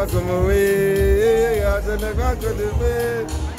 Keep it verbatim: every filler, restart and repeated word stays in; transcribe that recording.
come away. I don't know if I could have been.